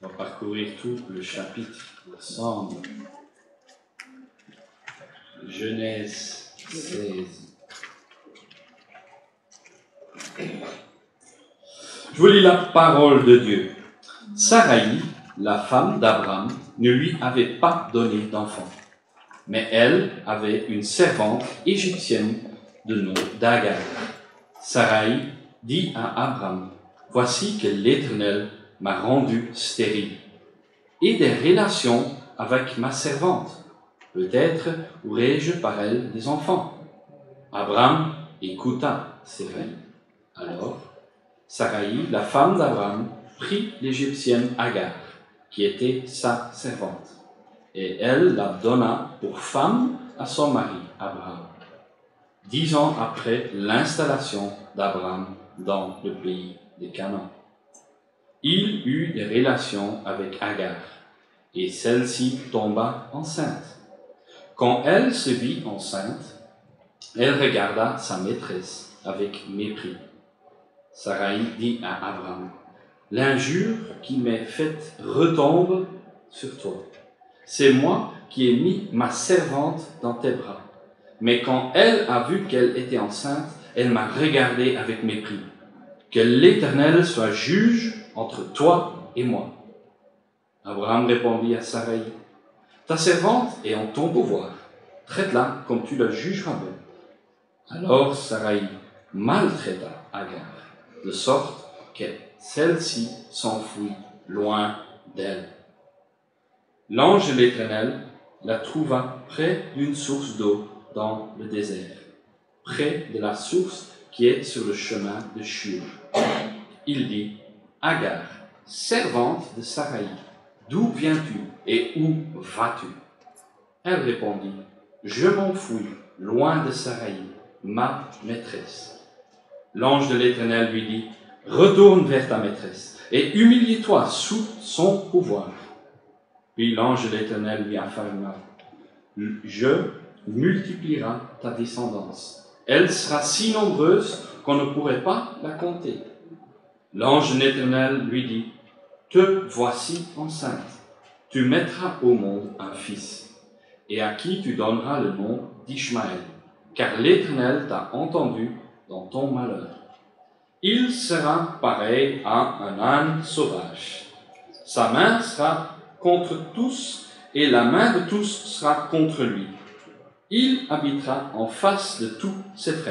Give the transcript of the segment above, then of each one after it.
On va parcourir tout le chapitre ensemble. Genèse 16. Je vous lis la parole de Dieu. Saraï, la femme d'Abraham, ne lui avait pas donné d'enfant, mais elle avait une servante égyptienne de nom d'Agar. Saraï dit à Abraham, « Voici que l'Éternel m'a rendu stérile, et des relations avec ma servante. Peut-être aurai-je par elle des enfants. » Abraham écouta Saraï. Alors, Saraï, la femme d'Abraham, prit l'Égyptienne Agar, qui était sa servante, et elle la donna pour femme à son mari, Abraham. 10 ans après l'installation d'Abraham dans le pays de Canaan. Il eut des relations avec Agar, et celle-ci tomba enceinte. Quand elle se vit enceinte, elle regarda sa maîtresse avec mépris. Saraï dit à Abraham, « L'injure qui m'est faite retombe sur toi. C'est moi qui ai mis ma servante dans tes bras. Mais quand elle a vu qu'elle était enceinte, elle m'a regardé avec mépris. Que l'Éternel soit juge entre toi et moi. » Abraham répondit à Saraï, « Ta servante est en ton pouvoir. Traite-la comme tu la jugeras bon. » Alors Saraï maltraita Agar, de sorte que celle-ci s'enfuit loin d'elle. L'ange de l'Éternel la trouva près d'une source d'eau dans le désert, près de la source qui est sur le chemin de Shur. Il dit, « Agar, servante de Saraï, d'où viens-tu et où vas-tu » Elle répondit, « Je m'enfuis loin de Saraï, ma maîtresse. » L'ange de l'Éternel lui dit, « Retourne vers ta maîtresse et humilie-toi sous son pouvoir. » Puis l'ange de l'Éternel lui affirma, « Je multiplierai ta descendance. Elle sera si nombreuse qu'on ne pourrait pas la compter. » L'ange de l'Éternel lui dit, « Te voici enceinte. Tu mettras au monde un fils, et à qui tu donneras le nom d'Ishmaël, car l'Éternel t'a entendu dans ton malheur. Il sera pareil à un âne sauvage. Sa main sera contre tous, et la main de tous sera contre lui. Il habitera en face de tous ses frères. »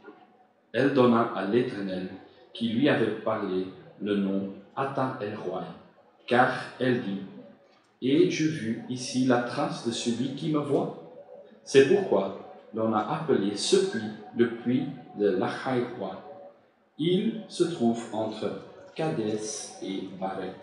Elle donna à l'Éternel, qui lui avait parlé, le nom Atta El-Roi, car elle dit, « Et je vis ici la trace de celui qui me voit. » C'est pourquoi l'on a appelé ce puits le puits de l'Achai-Roi. Il se trouve entre Kadès et Baret.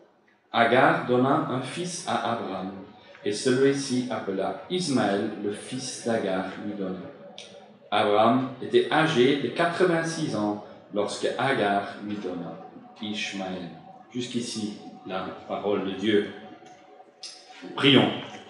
Agar donna un fils à Abraham, et celui-ci appela Ismaël, le fils d'Agar, lui donna. Abraham était âgé de 86 ans lorsque Agar lui donna Ishmaël. Jusqu'ici, la parole de Dieu. Prions.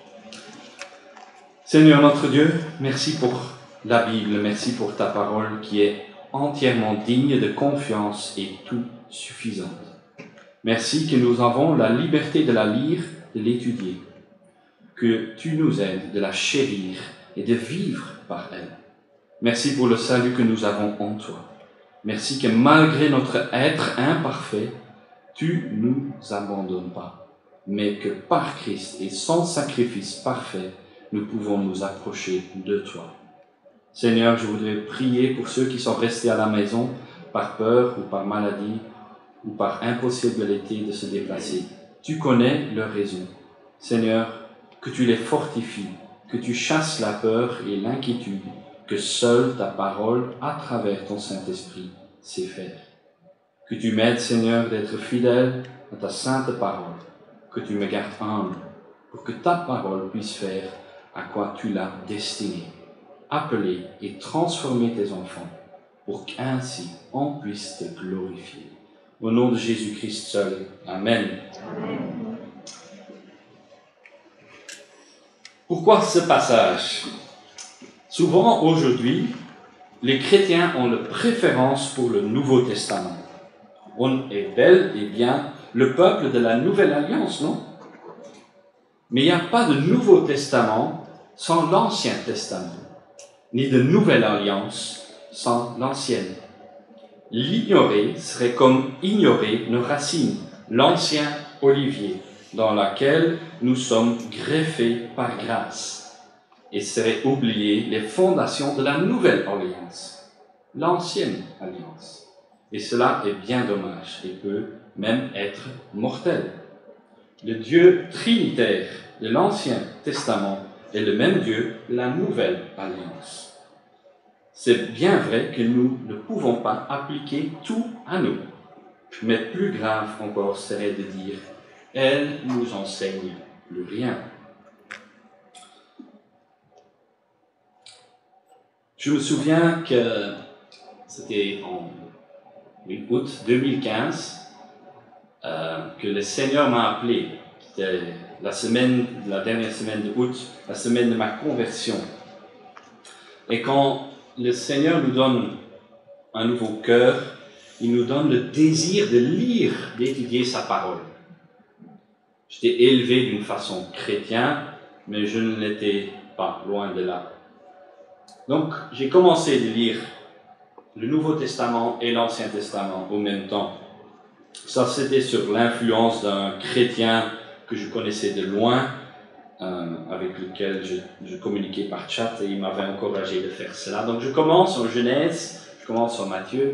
Seigneur notre Dieu, merci pour la Bible, merci pour ta parole qui est entièrement digne de confiance et tout suffisante. Merci que nous avons la liberté de la lire, de l'étudier, que tu nous aides de la chérir et de vivre par elle. Merci pour le salut que nous avons en toi. Merci que malgré notre être imparfait, tu ne nous abandonnes pas, mais que par Christ et son sacrifice parfait, nous pouvons nous approcher de toi. Seigneur, je voudrais prier pour ceux qui sont restés à la maison par peur ou par maladie ou par impossibilité de se déplacer. Tu connais leurs raisons. Seigneur, que tu les fortifies, que tu chasses la peur et l'inquiétude, que seule ta parole, à travers ton Saint-Esprit, sait faire. Que tu m'aides, Seigneur, d'être fidèle à ta sainte parole, que tu me gardes humble, pour que ta parole puisse faire à quoi tu l'as destinée, appeler et transformer tes enfants, pour qu'ainsi on puisse te glorifier. Au nom de Jésus-Christ seul. Amen. Amen. Pourquoi ce passage? Souvent aujourd'hui, les chrétiens ont une préférence pour le Nouveau Testament. On est bel et bien le peuple de la Nouvelle Alliance, non? Mais il n'y a pas de Nouveau Testament sans l'Ancien Testament, ni de Nouvelle Alliance sans l'Ancienne. L'ignorer serait comme ignorer nos racines, l'ancien olivier, dans laquelle nous sommes greffés par grâce, et serait oublier les fondations de la Nouvelle Alliance, l'Ancienne Alliance. Et cela est bien dommage et peut même être mortel. Le Dieu trinitaire de l'Ancien Testament est le même Dieu de la Nouvelle Alliance. C'est bien vrai que nous ne pouvons pas appliquer tout à nous, mais plus grave encore serait de dire « elle nous enseigne plus rien ». Je me souviens que c'était en août 2015 que le Seigneur m'a appelé. C'était la dernière semaine d'août, la semaine de ma conversion. Et quand le Seigneur nous donne un nouveau cœur, il nous donne le désir de lire, d'étudier sa parole. J'étais élevé d'une façon chrétienne, mais je ne l'étais pas, loin de là. Donc, j'ai commencé de lire le Nouveau Testament et l'Ancien Testament au même temps. Ça, c'était sur l'influence d'un chrétien que je connaissais de loin, avec lequel je communiquais par chat, et il m'avait encouragé de faire cela. Donc, je commence en Genèse, je commence en Matthieu,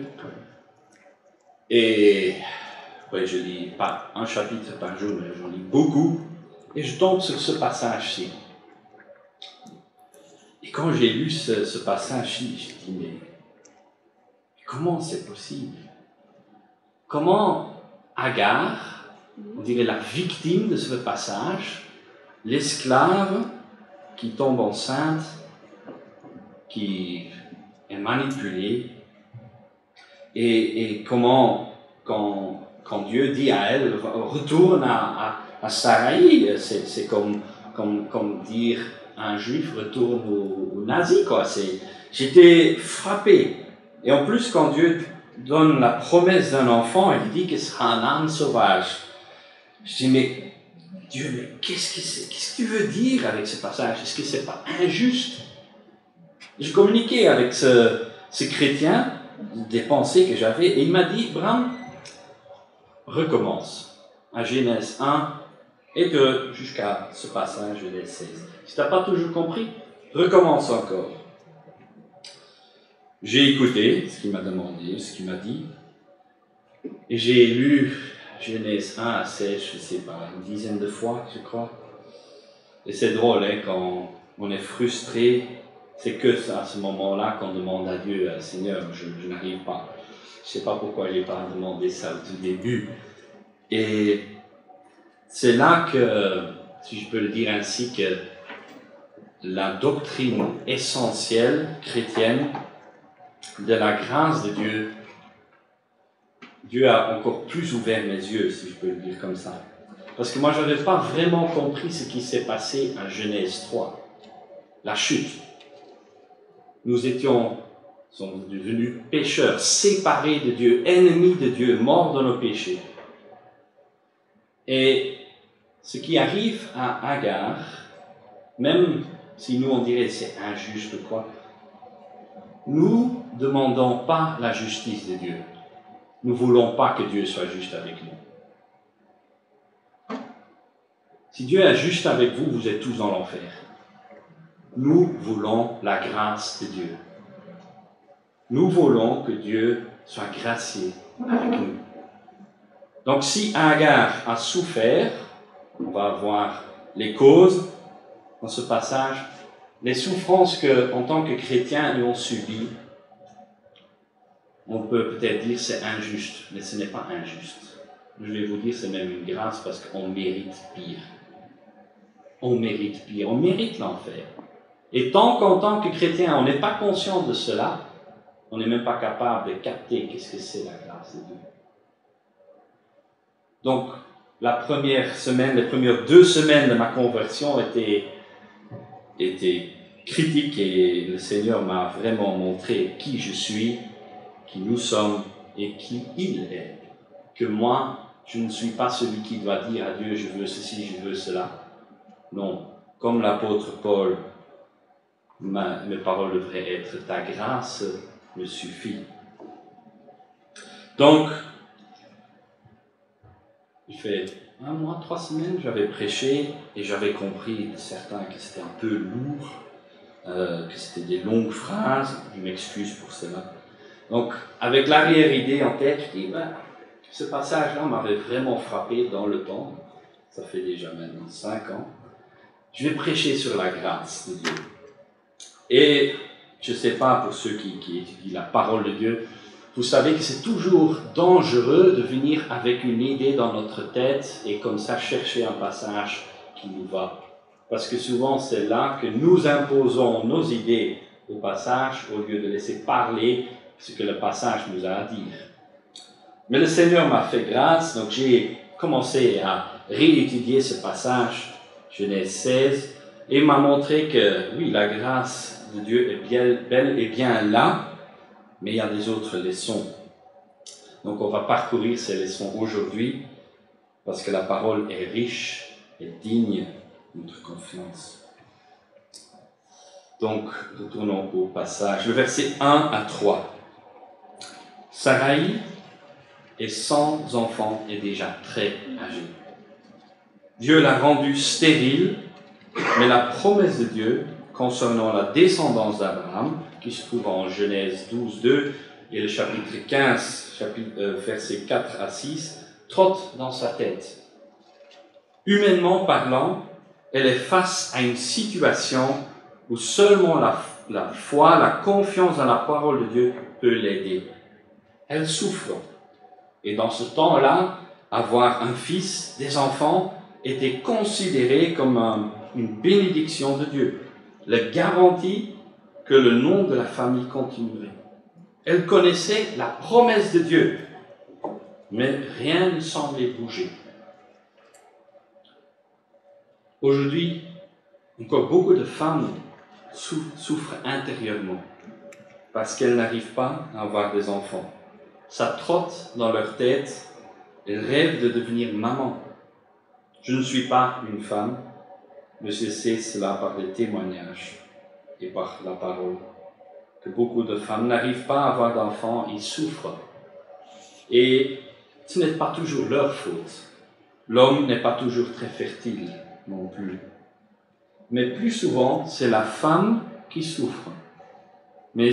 et je lis pas un chapitre par jour, mais j'en lis beaucoup, et je tombe sur ce passage-ci. Et quand j'ai lu ce passage-ci, je dis, mais comment c'est possible? Comment Agar, on dirait la victime de ce passage, l'esclave qui tombe enceinte, qui est manipulée, et comment, quand Dieu dit à elle, retourne à Sarai, c'est comme dire un juif retourne aux nazis, quoi. J'étais frappé. Et en plus, quand Dieu donne la promesse d'un enfant, il dit que ce sera un âne sauvage. Je dis, mais Dieu, mais qu'est-ce que tu veux dire avec ce passage? Est-ce que c'est pas injuste? Je communiquais avec ce chrétien des pensées que j'avais, et il m'a dit, Bram, recommence à Genèse 1 et jusqu'à ce passage de Genèse 16. Si tu n'as pas toujours compris, recommence encore. J'ai écouté ce qu'il m'a demandé, ce qu'il m'a dit, et j'ai lu Genèse 1 à 16, je ne sais pas, une dizaine de fois, je crois. Et c'est drôle, hein, quand on est frustré, c'est que à ce moment-là qu'on demande à Dieu, Seigneur, je n'arrive pas. Je ne sais pas pourquoi je n'ai pas demandé ça au tout début. Et c'est là que, si je peux le dire ainsi, que la doctrine essentielle chrétienne de la grâce de Dieu, Dieu a encore plus ouvert mes yeux, si je peux le dire comme ça. Parce que moi, je n'avais pas vraiment compris ce qui s'est passé à Genèse 3, la chute. Nous sommes devenus pécheurs, séparés de Dieu, ennemis de Dieu, morts dans nos péchés. Et ce qui arrive à Agar, même si nous on dirait c'est injuste ou quoi, nous ne demandons pas la justice de Dieu. Nous ne voulons pas que Dieu soit juste avec nous. Si Dieu est juste avec vous, vous êtes tous dans l'enfer. Nous voulons la grâce de Dieu. Nous voulons que Dieu soit gracieux avec nous. Donc si Agar a souffert, on va voir les causes dans ce passage, les souffrances qu'en tant que chrétiens nous avons subies. On peut peut-être dire c'est injuste, mais ce n'est pas injuste. Je vais vous dire c'est même une grâce parce qu'on mérite pire. On mérite pire, on mérite l'enfer. Et tant qu'en tant que chrétien on n'est pas conscient de cela, on n'est même pas capable de capter qu'est-ce que c'est la grâce de Dieu. Donc, la première semaine, les premières 2 semaines de ma conversion étaient critiques et le Seigneur m'a vraiment montré qui je suis, qui nous sommes et qui il est. Que moi, Je ne suis pas celui qui doit dire à Dieu, je veux ceci, je veux cela. Non, comme l'apôtre Paul, mes paroles devraient être, ta grâce me suffit. Donc, il fait 1 mois, 3 semaines, j'avais prêché et j'avais compris de certains que c'était un peu lourd, que c'était des longues phrases, je m'excuse pour cela. Donc, avec l'arrière-idée en tête, je dis, ce passage-là m'avait vraiment frappé dans le temps, ça fait déjà maintenant 5 ans. Je vais prêcher sur la grâce de Dieu. Et je ne sais pas, pour ceux qui étudient la parole de Dieu, vous savez que c'est toujours dangereux de venir avec une idée dans notre tête et comme ça chercher un passage qui nous va. Parce que souvent c'est là que nous imposons nos idées au passage au lieu de laisser parler ce que le passage nous a à dire. Mais le Seigneur m'a fait grâce, donc j'ai commencé à réétudier ce passage, Genèse 16, et m'a montré que oui, la grâce de Dieu est belle et bien là, mais il y a des autres leçons. Donc on va parcourir ces leçons aujourd'hui, parce que la parole est riche et digne de notre confiance. Donc, retournons au passage. Le verset 1 à 3. Saraï est sans enfant et déjà très âgée. Dieu l'a rendue stérile, mais la promesse de Dieu concernant la descendance d'Abraham, qui se trouve en Genèse 12, 2, et le chapitre 15, versets 4 à 6, trotte dans sa tête. Humainement parlant, elle est face à une situation où seulement la foi, la confiance dans la parole de Dieu peut l'aider. Elle souffre. Et dans ce temps-là, avoir un fils, des enfants, était considéré comme une bénédiction de Dieu, la garantie que le nom de la famille continuerait. Elle connaissait la promesse de Dieu, mais rien ne semblait bouger. Aujourd'hui, encore beaucoup de femmes souffrent intérieurement parce qu'elles n'arrivent pas à avoir des enfants. Ça trotte dans leur tête, elles rêvent de devenir maman. Je ne suis pas une femme, mais je sais cela par les témoignages et par la parole, que beaucoup de femmes n'arrivent pas à avoir d'enfants, ils souffrent. Et ce n'est pas toujours leur faute. L'homme n'est pas toujours très fertile non plus. Mais plus souvent, c'est la femme qui souffre. Mais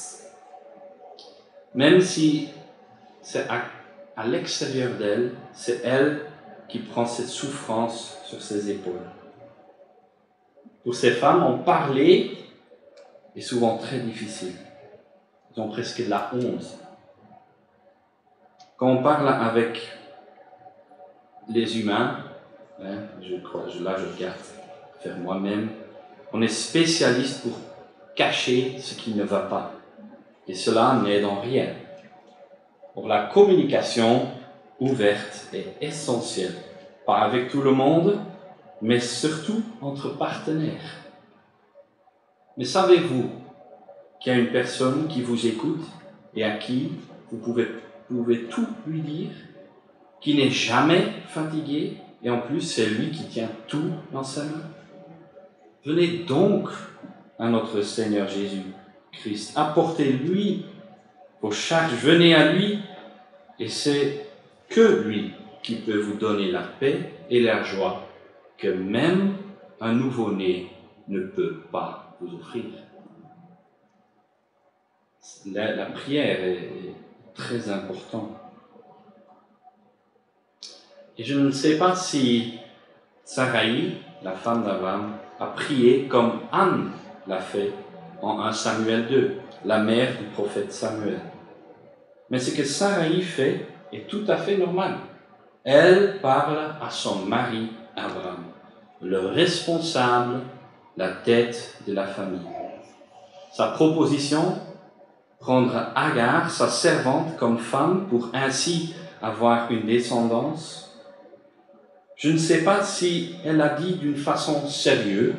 même si c'est à l'extérieur d'elle, c'est elle qui prend cette souffrance sur ses épaules. Pour ces femmes, en parler est souvent très difficile. Elles ont presque de la honte. Quand on parle avec les humains, je regarde faire moi-même, on est spécialiste pour cacher ce qui ne va pas. Et cela n'aide en rien. Or, la communication ouverte est essentielle. Pas avec tout le monde, mais surtout entre partenaires. Mais savez-vous qu'il y a une personne qui vous écoute et à qui vous pouvez tout lui dire, qui n'est jamais fatigué, et en plus c'est lui qui tient tout dans sa main? Venez donc à notre Seigneur Jésus-Christ, apportez-lui vos charges, venez à lui, et c'est que lui qui peut vous donner la paix et la joie que même un nouveau-né ne peut pas vous offrir. La prière est très importante. Et je ne sais pas si Saraï, la femme d'Abraham, a prié comme Anne l'a fait en 1 Samuel 2, la mère du prophète Samuel. Mais ce que Saraï fait est tout à fait normal. Elle parle à son mari Abraham, le responsable, la tête de la famille. Sa proposition, prendre Agar, sa servante, comme femme pour ainsi avoir une descendance. Je ne sais pas si elle a dit d'une façon sérieuse,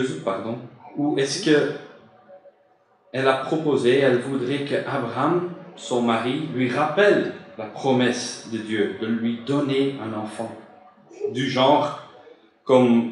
ou est-ce que elle a proposé, elle voudrait que Abraham son mari lui rappelle la promesse de Dieu de lui donner un enfant, du genre comme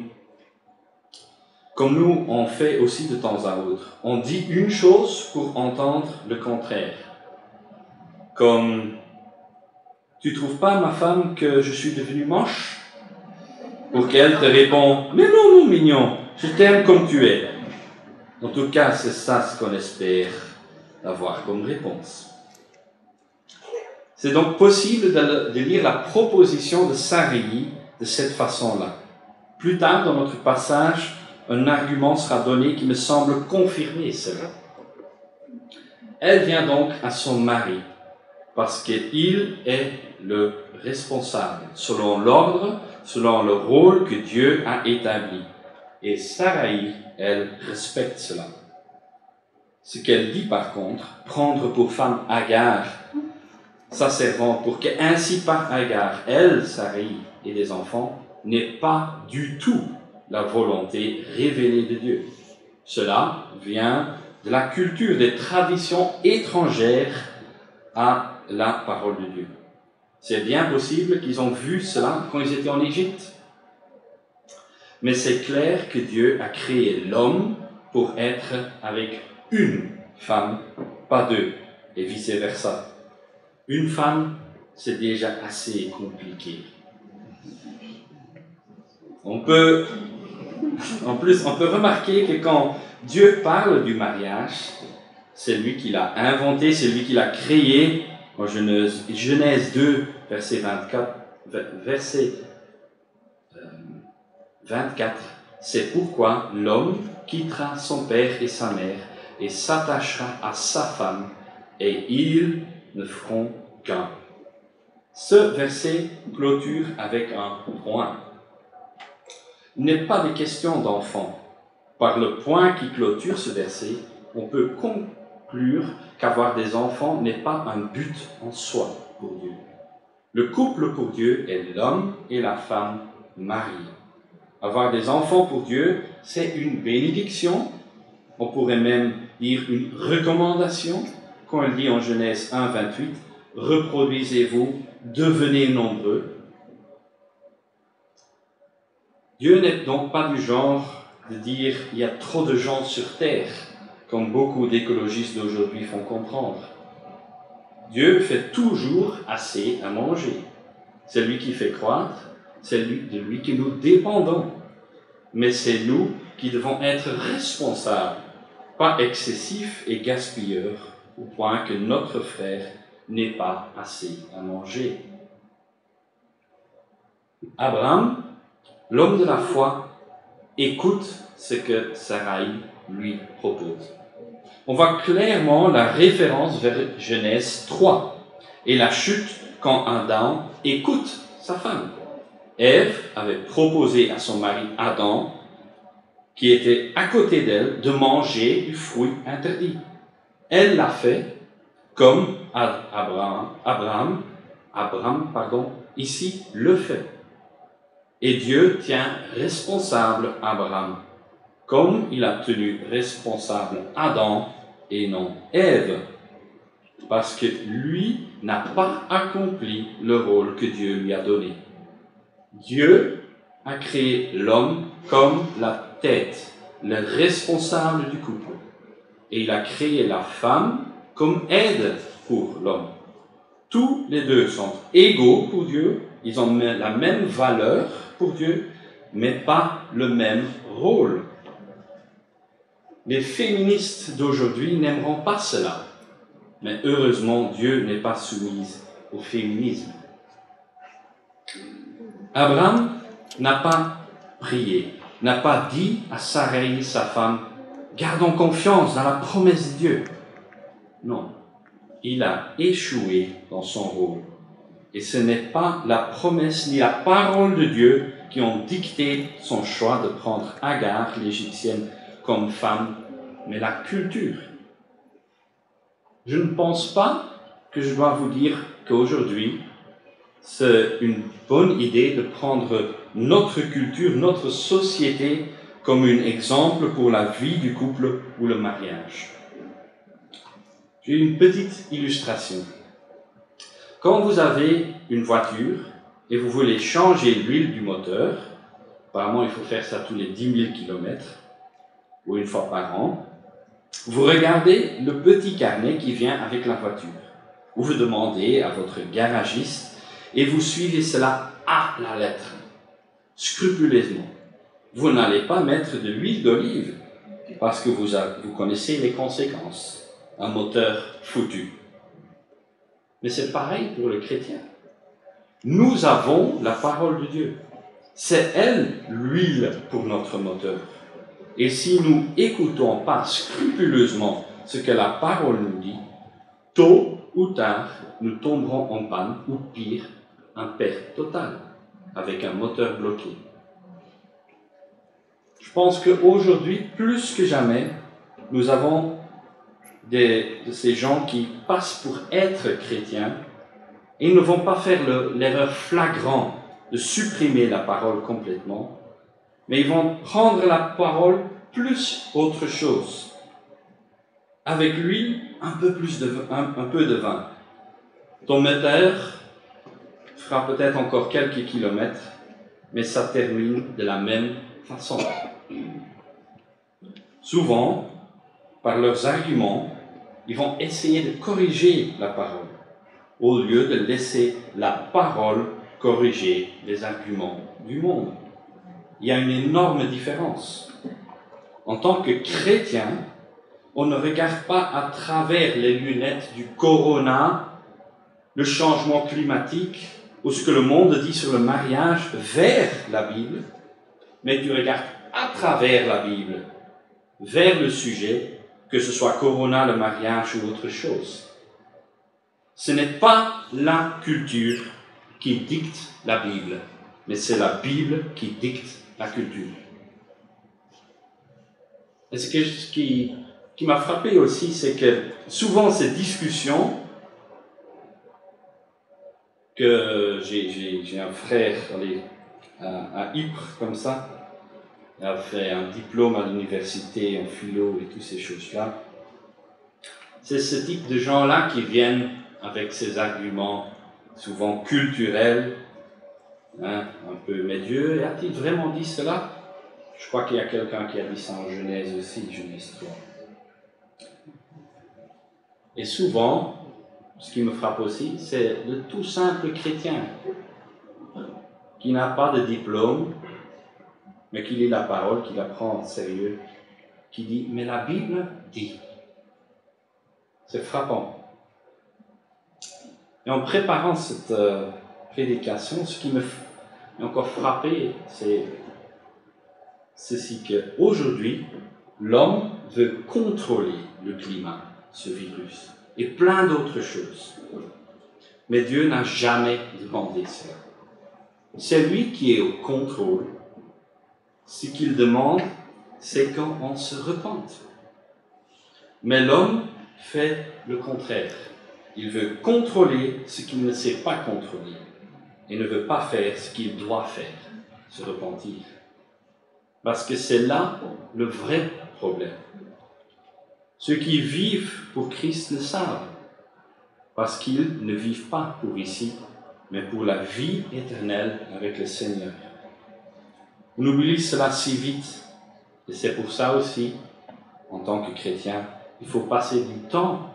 nous on fait aussi de temps à autre. On dit une chose pour entendre le contraire. Comme « Tu trouves pas, ma femme, que je suis devenu moche ?» Pour qu'elle te réponde « Mais non, mon mignon, je t'aime comme tu es. » En tout cas, c'est ça ce qu'on espère avoir comme réponse. C'est donc possible de lire la proposition de Sarai de cette façon-là. Plus tard dans notre passage, un argument sera donné qui me semble confirmer cela. Elle vient donc à son mari parce qu'il est le responsable, selon l'ordre, selon le rôle que Dieu a établi. Et Sarai, elle respecte cela. Ce qu'elle dit par contre, prendre pour femme Agar, sa servante, pour qu'ainsi par Agar, elle, Sarai, et les enfants, n'ait pas du tout la volonté révélée de Dieu. Cela vient de la culture, des traditions étrangères à la parole de Dieu. C'est bien possible qu'ils ont vu cela quand ils étaient en Égypte. Mais c'est clair que Dieu a créé l'homme pour être avec une femme, pas deux, et vice-versa. Une femme, c'est déjà assez compliqué. En plus, on peut remarquer que quand Dieu parle du mariage, c'est lui qui l'a inventé, c'est lui qui l'a créé. En Genèse 2, verset 24, c'est pourquoi l'homme quittera son père et sa mère et s'attachera à sa femme, et ils ne feront qu'un. Ce verset clôture avec un point. Il n'est pas de question d'enfant. Par le point qui clôture ce verset, on peut conclure qu'avoir des enfants n'est pas un but en soi pour Dieu. Le couple pour Dieu est l'homme et la femme mariés. Avoir des enfants pour Dieu, c'est une bénédiction. On pourrait même dire une recommandation. Quand il dit en Genèse 1, 28, « Reproduisez-vous, devenez nombreux ». Dieu n'est donc pas du genre de dire « il y a trop de gens sur terre », comme beaucoup d'écologistes d'aujourd'hui font comprendre. Dieu fait toujours assez à manger. C'est lui qui fait croître, c'est de lui que nous dépendons. Mais c'est nous qui devons être responsables, pas excessifs et gaspilleurs, au point que notre frère n'ait pas assez à manger. Abraham, l'homme de la foi, écoute ce que Sarai lui propose. On voit clairement la référence vers Genèse 3 et la chute quand Adam écoute sa femme. Ève avait proposé à son mari Adam, qui était à côté d'elle, de manger du fruit interdit. Elle l'a fait comme Abraham, ici le fait. Et Dieu tient responsable Abraham, comme il a tenu responsable Adam et non Ève, parce que lui n'a pas accompli le rôle que Dieu lui a donné. Dieu a créé l'homme comme la tête, le responsable du couple, et il a créé la femme comme aide pour l'homme. Tous les deux sont égaux pour Dieu, ils ont la même valeur pour Dieu, mais pas le même rôle. Les féministes d'aujourd'hui n'aimeront pas cela, mais heureusement, Dieu n'est pas soumis au féminisme. Abraham n'a pas prié, n'a pas dit à Sarai, sa femme, « Gardons confiance dans la promesse de Dieu ». Non, il a échoué dans son rôle. Et ce n'est pas la promesse ni la parole de Dieu qui ont dicté son choix de prendre Agar, l'Égyptienne, comme femme, mais la culture. Je ne pense pas que je dois vous dire qu'aujourd'hui, c'est une bonne idée de prendre notre culture, notre société, comme un exemple pour la vie du couple ou le mariage. J'ai une petite illustration. Quand vous avez une voiture et vous voulez changer l'huile du moteur, apparemment il faut faire ça tous les 10 000 km ou une fois par an, vous regardez le petit carnet qui vient avec la voiture. Vous demandez à votre garagiste et vous suivez cela à la lettre, scrupuleusement. Vous n'allez pas mettre de l'huile d'olive parce que vous connaissez les conséquences. Un moteur foutu. Mais c'est pareil pour le chrétien. Nous avons la parole de Dieu. C'est elle l'huile pour notre moteur. Et si nous écoutons pas scrupuleusement ce que la parole nous dit, tôt ou tard, nous tomberons en panne, ou pire, en perte totale, avec un moteur bloqué. Je pense qu'aujourd'hui, plus que jamais, nous avons de ces gens qui passent pour être chrétiens et ne vont pas faire l'erreur flagrante de supprimer la parole complètement, mais ils vont prendre la parole plus autre chose. Avec l'huile, un peu de vin. Ton moteur fera peut-être encore quelques kilomètres, mais ça termine de la même façon. Souvent, par leurs arguments, ils vont essayer de corriger la parole, au lieu de laisser la parole corriger les arguments du monde. Il y a une énorme différence. En tant que chrétien, on ne regarde pas à travers les lunettes du corona, le changement climatique, ou ce que le monde dit sur le mariage vers la Bible, mais tu regardes à travers la Bible, vers le sujet, que ce soit Corona, le mariage ou autre chose. Ce n'est pas la culture qui dicte la Bible, mais c'est la Bible qui dicte la culture. Et ce qui m'a frappé aussi, c'est que souvent ces discussions, que j'ai un frère à Ypres comme ça, il a fait un diplôme à l'université en philo et toutes ces choses-là. C'est ce type de gens-là qui viennent avec ces arguments souvent culturels, un peu, mais Dieu a-t-il vraiment dit cela? Je crois qu'il y a quelqu'un qui a dit ça en Genèse aussi, Genèse 3. Et souvent, ce qui me frappe aussi, c'est le tout simple chrétien qui n'a pas de diplôme, mais qui lit la parole, qui la prend en sérieux, qui dit « mais la Bible dit ». C'est frappant. Et en préparant cette prédication, ce qui m'a encore frappé, c'est ceci qu'aujourd'hui, l'homme veut contrôler le climat, ce virus, et plein d'autres choses. Mais Dieu n'a jamais demandé cela. C'est lui qui est au contrôle. Ce qu'il demande, c'est qu'on se repente. Mais l'homme fait le contraire. Il veut contrôler ce qu'il ne sait pas contrôler et ne veut pas faire ce qu'il doit faire, se repentir. Parce que c'est là le vrai problème. Ceux qui vivent pour Christ le savent, parce qu'ils ne vivent pas pour ici, mais pour la vie éternelle avec le Seigneur. On oublie cela si vite, et c'est pour ça aussi, en tant que chrétien, il faut passer du temps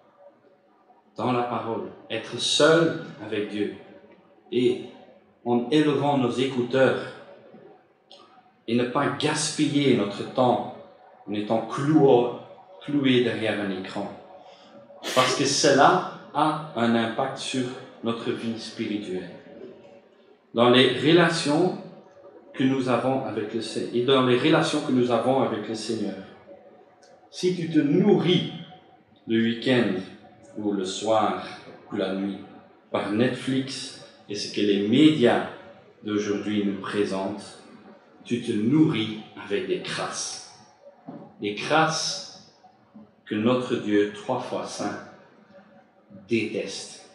dans la parole, être seul avec Dieu, et en élevant nos écouteurs, et ne pas gaspiller notre temps en étant cloué derrière un écran. Parce que cela a un impact sur notre vie spirituelle. Dans les relations que nous avons avec le Seigneur, et dans les relations que nous avons avec le Seigneur, si tu te nourris le week-end ou le soir ou la nuit par Netflix et ce que les médias d'aujourd'hui nous présentent, tu te nourris avec des crasses. Des crasses que notre Dieu, 3 fois saint, déteste.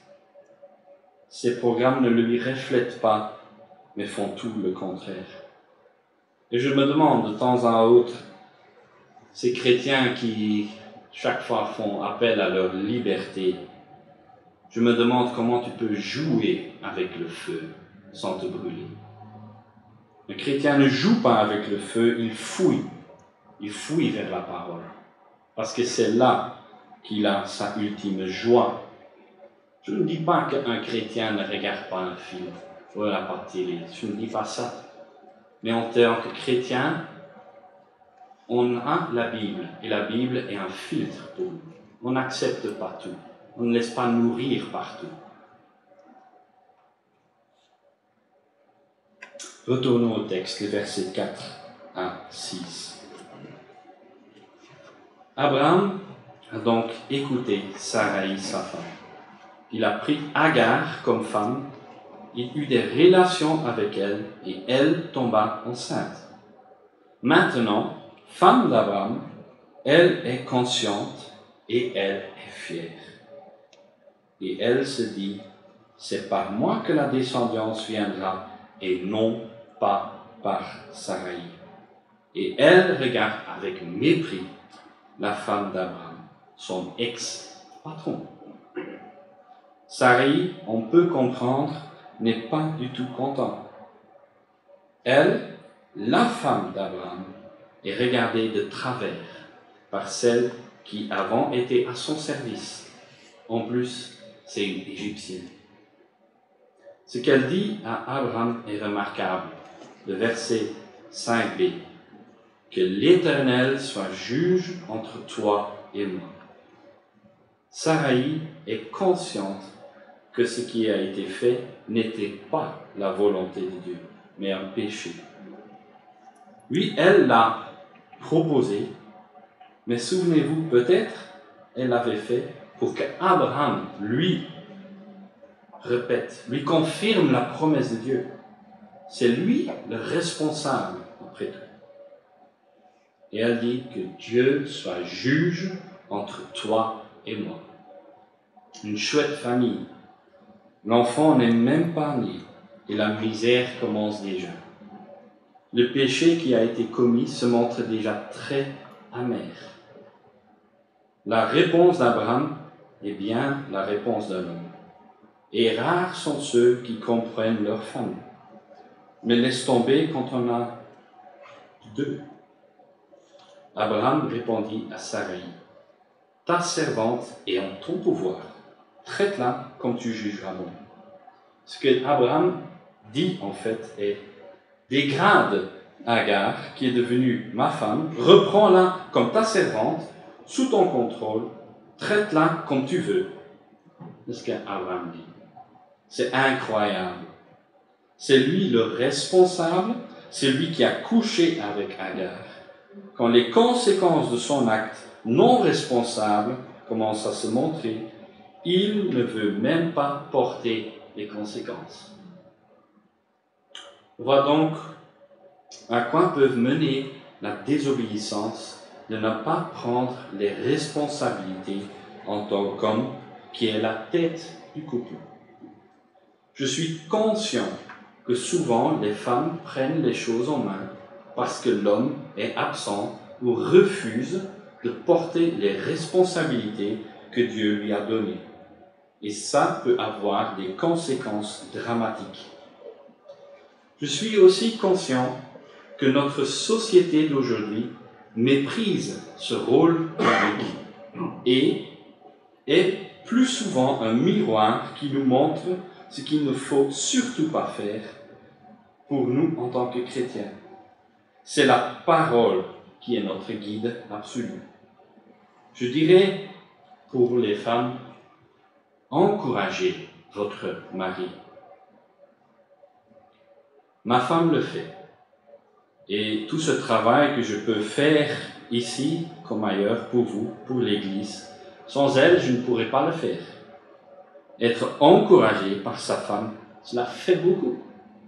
Ces programmes ne lui reflètent pas, mais font tout le contraire. Et je me demande de temps à autre, ces chrétiens qui chaque fois font appel à leur liberté, je me demande comment tu peux jouer avec le feu sans te brûler. Le chrétien ne joue pas avec le feu, il fouille. Il fouille vers la parole. Parce que c'est là qu'il a sa ultime joie. Je ne dis pas qu'un chrétien ne regarde pas un film ou n'a pas de télé. Je ne dis pas ça. Mais en tant que chrétien, on a la Bible. Et la Bible est un filtre pour nous. On n'accepte pas tout. On ne laisse pas nourrir partout. Retournons au texte, les versets 4 à 6. Abraham a donc écouté Sarai, sa femme. Il a pris Agar comme femme, il eut des relations avec elle et elle tomba enceinte. Maintenant, femme d'Abraham, elle est consciente et elle est fière. Et elle se dit, c'est par moi que la descendance viendra et non pas par Sarai. Et elle regarde avec mépris la femme d'Abraham, son ex-patron. Sarai, on peut comprendre, n'est pas du tout contente. Elle, la femme d'Abraham, est regardée de travers par celle qui avant était à son service. En plus, c'est une Égyptienne. Ce qu'elle dit à Abraham est remarquable. Le verset 5b. Que l'Éternel soit juge entre toi et moi. Sarai est consciente que ce qui a été fait n'était pas la volonté de Dieu, mais un péché. Oui, elle l'a proposé, mais souvenez-vous, peut-être, elle l'avait fait pour qu'Abraham, lui, répète, lui confirme la promesse de Dieu. C'est lui le responsable, après tout. Et elle dit que Dieu soit juge entre toi et moi. Une chouette famille. L'enfant n'est même pas né et la misère commence déjà. Le péché qui a été commis se montre déjà très amer. La réponse d'Abraham est bien la réponse d'un homme. Et rares sont ceux qui comprennent leur femme. Mais laisse tomber quand on a deux. Abraham répondit à Sarai, « Ta servante est en ton pouvoir. Traite-la comme tu jugeras bon. » Ce que Abraham dit en fait est, « Dégrade Agar, qui est devenue ma femme, reprends-la comme ta servante, sous ton contrôle, traite-la comme tu veux. » C'est ce qu'Abraham dit. C'est incroyable. C'est lui le responsable, c'est lui qui a couché avec Agar. Quand les conséquences de son acte non responsable commencent à se montrer, il ne veut même pas porter les conséquences. On voit donc à quoi peuvent mener la désobéissance de ne pas prendre les responsabilités en tant qu'homme qui est la tête du couple. Je suis conscient que souvent les femmes prennent les choses en main parce que l'homme est absent ou refuse de porter les responsabilités que Dieu lui a données. Et ça peut avoir des conséquences dramatiques. Je suis aussi conscient que notre société d'aujourd'hui méprise ce rôle public et est plus souvent un miroir qui nous montre ce qu'il ne faut surtout pas faire pour nous en tant que chrétiens. C'est la parole qui est notre guide absolu. Je dirais pour les femmes, encouragez votre mari. Ma femme le fait. Et tout ce travail que je peux faire ici comme ailleurs pour vous, pour l'Église, sans elle, je ne pourrais pas le faire. Être encouragé par sa femme, cela fait beaucoup.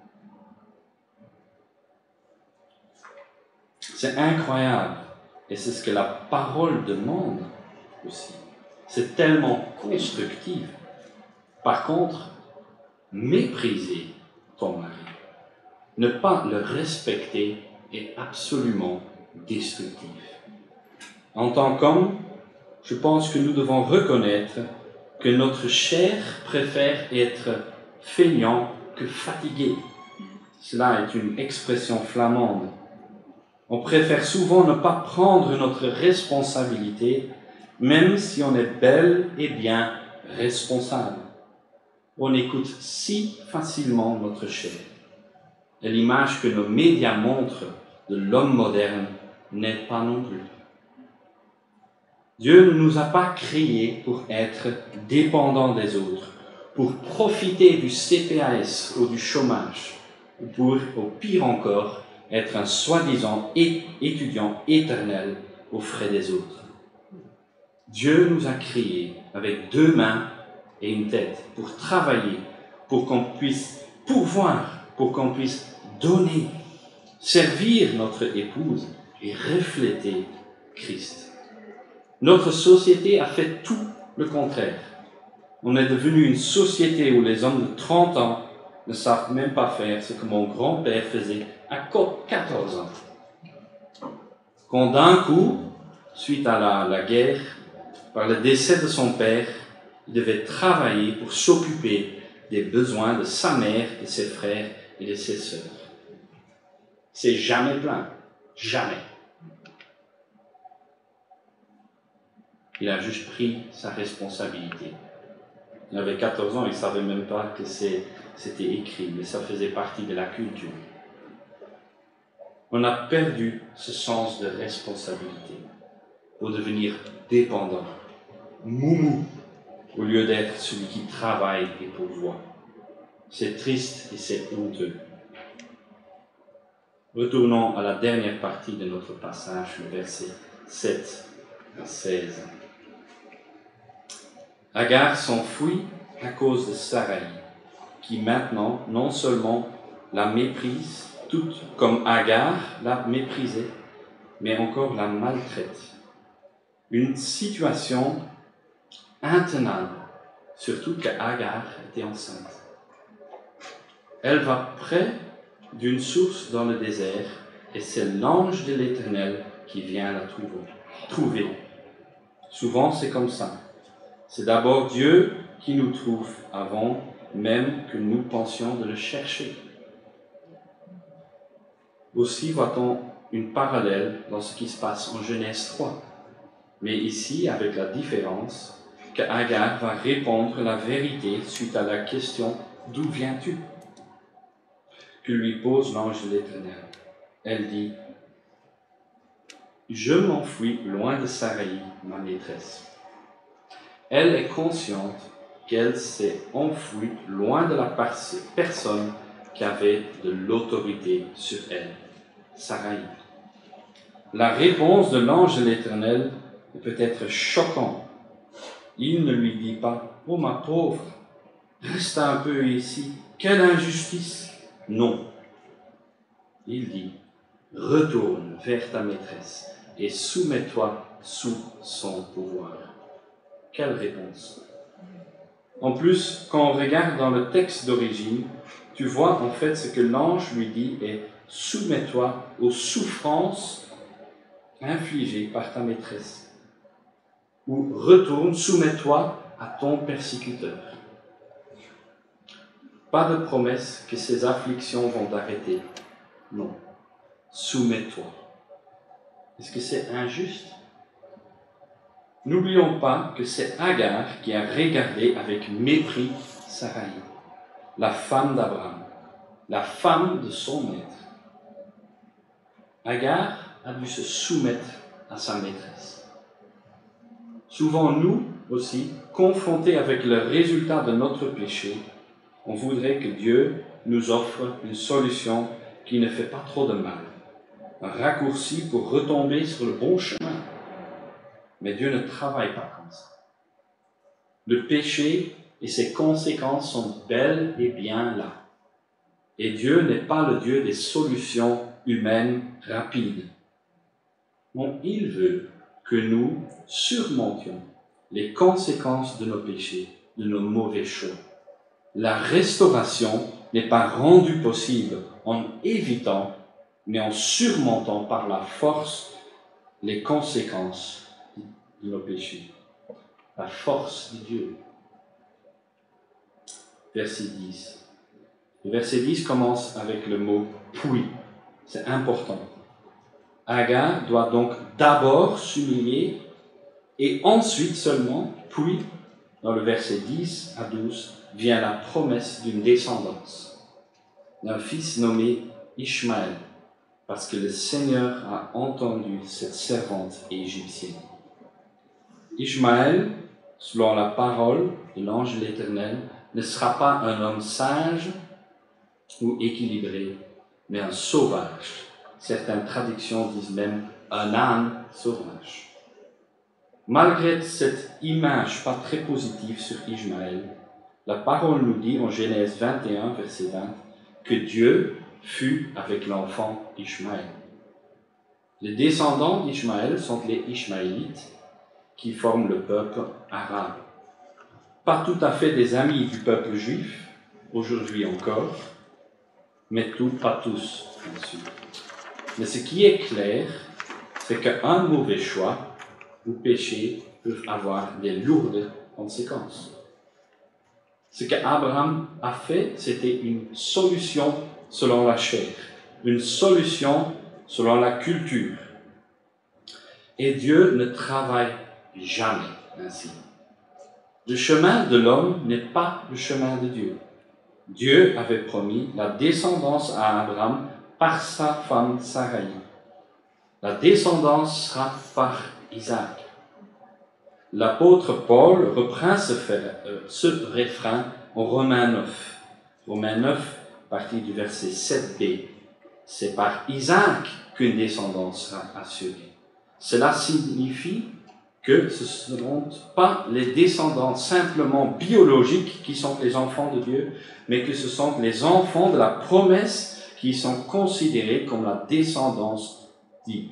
C'est incroyable. Et c'est ce que la parole demande aussi. C'est tellement constructif. Par contre, mépriser ton mari, ne pas le respecter est absolument destructif. En tant qu'homme, je pense que nous devons reconnaître que notre chair préfère être feignant que fatigué. Cela est une expression flamande. On préfère souvent ne pas prendre notre responsabilité, même si on est bel et bien responsable. On écoute si facilement notre chair. Et l'image que nos médias montrent de l'homme moderne n'est pas non plus. Dieu ne nous a pas créés pour être dépendants des autres, pour profiter du CPAS ou du chômage, ou pour, au pire encore, être un soi-disant étudiant éternel aux frais des autres. Dieu nous a créés avec 2 mains et une tête pour travailler, pour qu'on puisse pourvoir, pour qu'on puisse donner, servir notre épouse et refléter Christ. Notre société a fait tout le contraire. On est devenu une société où les hommes de 30 ans ne savent même pas faire ce que mon grand-père faisait à 14 ans. Quand d'un coup, suite à la guerre, par le décès de son père, il devait travailler pour s'occuper des besoins de sa mère, de ses frères et de ses sœurs. C'est jamais plein, jamais. Il a juste pris sa responsabilité. Il avait 14 ans, il ne savait même pas que c'était écrit, mais ça faisait partie de la culture. On a perdu ce sens de responsabilité pour devenir dépendant, moumou, au lieu d'être celui qui travaille et pourvoit. C'est triste et c'est honteux. Retournons à la dernière partie de notre passage, le verset 7 à 16. Agar s'enfuit à cause de Sarai, qui maintenant non seulement la méprise, toute comme Agar l'a méprisée, mais encore la maltraite. Une situation intenable, surtout qu'Agar était enceinte. Elle va près d'une source dans le désert, et c'est l'ange de l'Éternel qui vient la trouver. Souvent, c'est comme ça. C'est d'abord Dieu qui nous trouve avant même que nous pensions de le chercher. Aussi voit-on une parallèle dans ce qui se passe en Genèse 3. Mais ici, avec la différence que Agar va répondre la vérité suite à la question « D'où viens-tu » que lui pose l'ange de l'Éternel. Elle dit « Je m'enfuis loin de Sarai, ma maîtresse. » Elle est consciente qu'elle s'est enfuie loin de la personne qui avait de l'autorité sur elle, Sarai. La réponse de l'ange de l'Éternel est peut-être choquante. Il ne lui dit pas « Oh ma pauvre, reste un peu ici, quelle injustice !» Non. Il dit « Retourne vers ta maîtresse et soumets-toi sous son pouvoir. » Quelle réponse! En plus, quand on regarde dans le texte d'origine, tu vois en fait ce que l'ange lui dit est « Soumets-toi aux souffrances infligées par ta maîtresse. » Ou « Retourne, soumets-toi à ton persécuteur. » Pas de promesse que ces afflictions vont t'arrêter. Non. Soumets-toi. Est-ce que c'est injuste? N'oublions pas que c'est Agar qui a regardé avec mépris Sarai, la femme d'Abraham, la femme de son maître. Agar a dû se soumettre à sa maîtresse. Souvent, nous aussi, confrontés avec le résultat de notre péché, on voudrait que Dieu nous offre une solution qui ne fait pas trop de mal, un raccourci pour retomber sur le bon chemin. Mais Dieu ne travaille pas comme ça. Le péché et ses conséquences sont bel et bien là. Et Dieu n'est pas le Dieu des solutions humaines rapides. Non, il veut que nous surmontions les conséquences de nos péchés, de nos mauvais choix. La restauration n'est pas rendue possible en évitant, mais en surmontant par la force les conséquences de nos péchés. la force de Dieu. Verset 10. Le verset 10 commence avec le mot « puis ». C'est important. Agar doit donc d'abord s'humilier et ensuite seulement, puis, dans le verset 10 à 12, vient la promesse d'une descendance, d'un fils nommé Ishmaël, parce que le Seigneur a entendu cette servante égyptienne. Ishmaël, selon la parole de l'ange de l'Éternel, ne sera pas un homme sage ou équilibré, mais un sauvage. Certaines traductions disent même un âne sauvage. Malgré cette image pas très positive sur Ishmaël, la parole nous dit en Genèse 21, verset 20, que Dieu fut avec l'enfant Ishmaël. Les descendants d'Ishmaël sont les Ishmaélites qui forment le peuple arabe. Pas tout à fait des amis du peuple juif, aujourd'hui encore, mais pas tous, bien sûr. Mais ce qui est clair, c'est qu'un mauvais choix ou péché peut avoir des lourdes conséquences. Ce qu'Abraham a fait, c'était une solution selon la chair, une solution selon la culture. Et Dieu ne travaille jamais ainsi. Le chemin de l'homme n'est pas le chemin de Dieu. Dieu avait promis la descendance à Abraham par sa femme Sarai. La descendance sera par Isaac. L'apôtre Paul reprend ce refrain en Romains 9. Romains 9, partie du verset 7b. C'est par Isaac qu'une descendance sera assurée. Cela signifie que ce ne seront pas les descendants simplement biologiques qui sont les enfants de Dieu, mais que ce sont les enfants de la promesse qui sont considérés comme la descendance divine.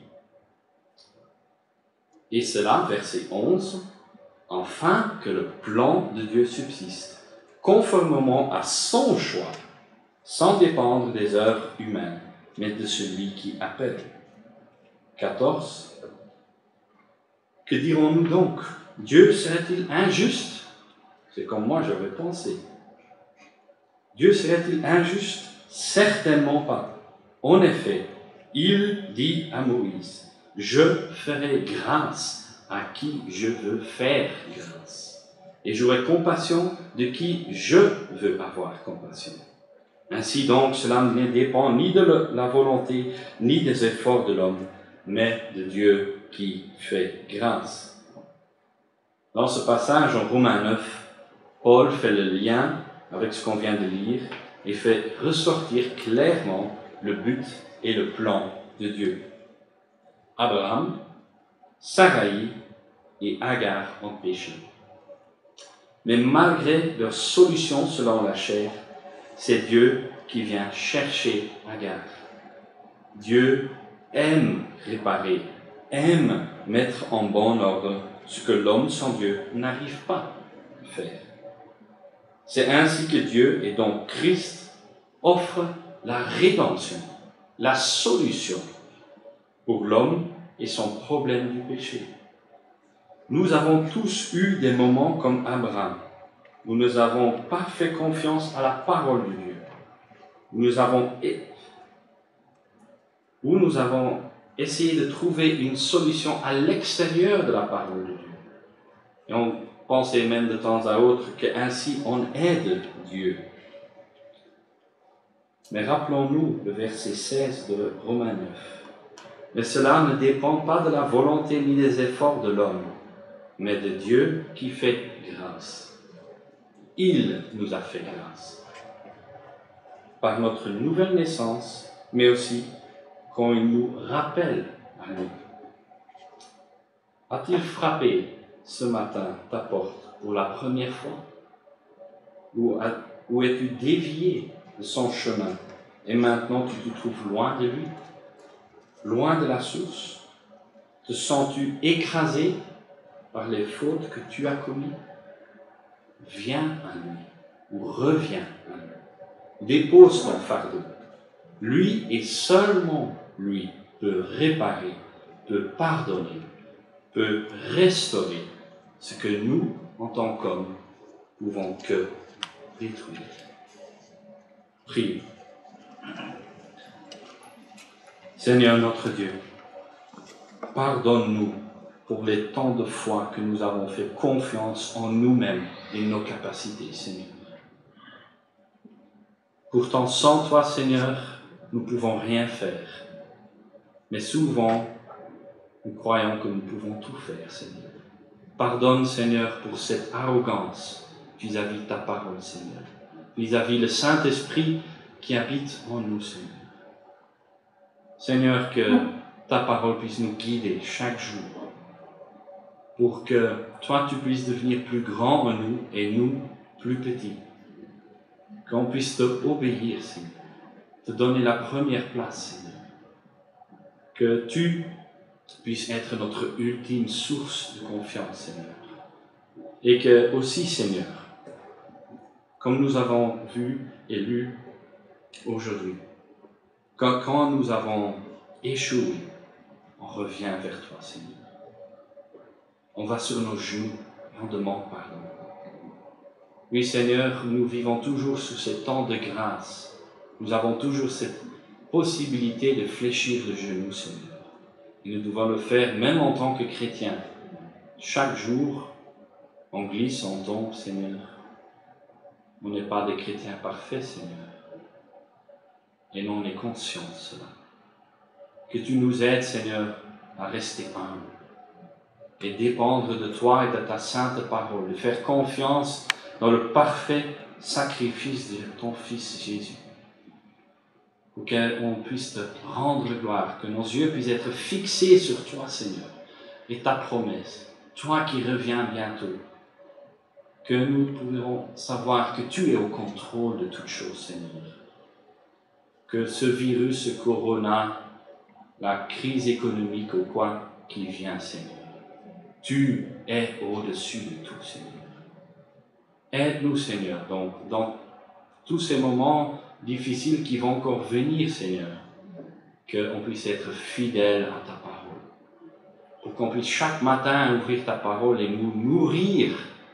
Et cela, verset 11, afin que le plan de Dieu subsiste, conformément à son choix, sans dépendre des œuvres humaines, mais de celui qui appelle. 14. Que dirons-nous donc? Dieu serait-il injuste? C'est comme moi j'avais pensé. Dieu serait-il injuste? Certainement pas. En effet, il dit à Moïse, « Je ferai grâce à qui je veux faire grâce, et j'aurai compassion de qui je veux avoir compassion. » Ainsi donc, cela ne dépend ni de la volonté, ni des efforts de l'homme, mais de Dieu qui fait grâce. Dans ce passage en Romains 9, Paul fait le lien avec ce qu'on vient de lire et fait ressortir clairement le but et le plan de Dieu. Abraham, Sarai et Agar ont péché. Mais malgré leur solution selon la chair, c'est Dieu qui vient chercher Agar. Dieu aime réparer, aime mettre en bon ordre ce que l'homme sans Dieu n'arrive pas à faire. C'est ainsi que Dieu, et donc Christ, offre la rédemption, la solution pour l'homme et son problème du péché. Nous avons tous eu des moments comme Abraham, où nous n'avons pas fait confiance à la parole de Dieu, où nous avons essayé de trouver une solution à l'extérieur de la parole de Dieu. Et on pensait même de temps à autre qu'ainsi on aide Dieu. Mais rappelons-nous le verset 16 de Romains 9. Mais cela ne dépend pas de la volonté ni des efforts de l'homme, mais de Dieu qui fait grâce. Il nous a fait grâce. Par notre nouvelle naissance, mais aussi quand il nous rappelle à nous. A-t-il frappé ce matin ta porte pour la première fois? Ou es-tu dévié de son chemin et maintenant tu te trouves loin de lui, loin de la source? Te sens-tu écrasé par les fautes que tu as commises? Viens à lui ou reviens à lui. Dépose ton fardeau. Lui et seulement lui peut réparer, peut pardonner, peut restaurer ce que nous, en tant qu'hommes, pouvons que détruire. Prions. Seigneur notre Dieu, pardonne-nous pour les temps de fois que nous avons fait confiance en nous-mêmes et nos capacités, Seigneur. Pourtant, sans toi, Seigneur, nous ne pouvons rien faire. Mais souvent, nous croyons que nous pouvons tout faire, Seigneur. Pardonne, Seigneur, pour cette arrogance vis-à-vis de ta parole, Seigneur. Vis-à-vis le Saint-Esprit qui habite en nous, Seigneur. Seigneur, que ta parole puisse nous guider chaque jour pour que toi, tu puisses devenir plus grand en nous et nous plus petits. Qu'on puisse te obéir, Seigneur. Te donner la première place, Seigneur. Que tu puisses être notre ultime source de confiance, Seigneur. Et que aussi, Seigneur, comme nous avons vu et lu aujourd'hui, quand nous avons échoué, on revient vers toi, Seigneur. On va sur nos genoux et on demande pardon. Oui, Seigneur, nous vivons toujours sous ces temps de grâce. Nous avons toujours cette possibilité de fléchir le genou, Seigneur. Et nous devons le faire même en tant que chrétiens. Chaque jour, on glisse, on tombe, Seigneur. On n'est pas des chrétiens parfaits, Seigneur. Et nous, on est conscients de cela. Que tu nous aides, Seigneur, à rester humbles et dépendre de toi et de ta sainte parole, de faire confiance dans le parfait sacrifice de ton Fils Jésus. Pour qu'on puisse te rendre gloire, que nos yeux puissent être fixés sur toi, Seigneur, et ta promesse, toi qui reviens bientôt. Que nous pourrons savoir que tu es au contrôle de toutes choses, Seigneur. Que ce virus, ce corona, la crise économique ou quoi qui vient, Seigneur, tu es au-dessus de tout, Seigneur. Aide-nous, Seigneur, donc, dans tous ces moments difficiles qui vont encore venir, Seigneur, qu'on puisse être fidèle à ta parole. Pour qu'on puisse chaque matin ouvrir ta parole et nous nourrir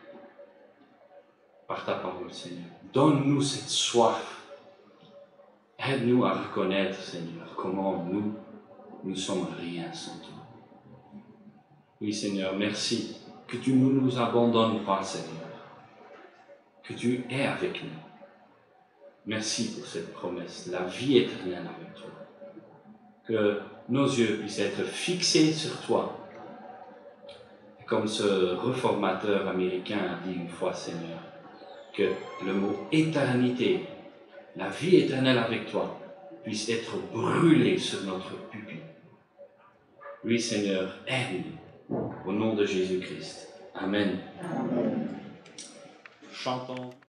par ta parole, Seigneur. Donne-nous cette soif. Aide-nous à reconnaître, Seigneur, comment nous sommes rien sans toi. Oui, Seigneur, merci que tu ne nous abandonnes pas, Seigneur, que tu es avec nous. Merci pour cette promesse, la vie éternelle avec toi. Que nos yeux puissent être fixés sur toi. Et comme ce réformateur américain a dit une fois, Seigneur, que le mot éternité, la vie éternelle avec toi, puisse être brûlé sur notre pupille. Oui, Seigneur, aide-nous. Au nom de Jésus-Christ. Amen. Amen. Chantons.